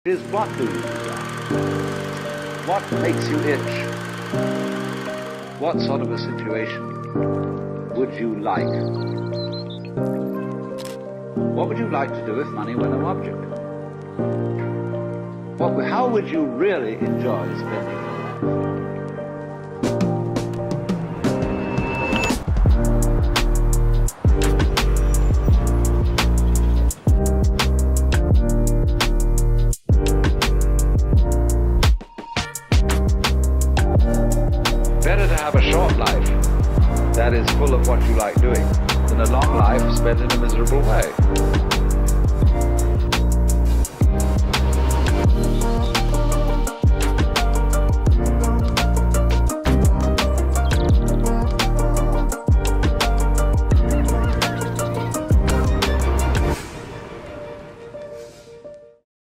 is what do you desire? What makes you itch? What sort of a situation would you like? What would you like to do if money were no object? How would you really enjoy spending your life? Better to have a short life that is full of what you like doing than a long life spent in a miserable way.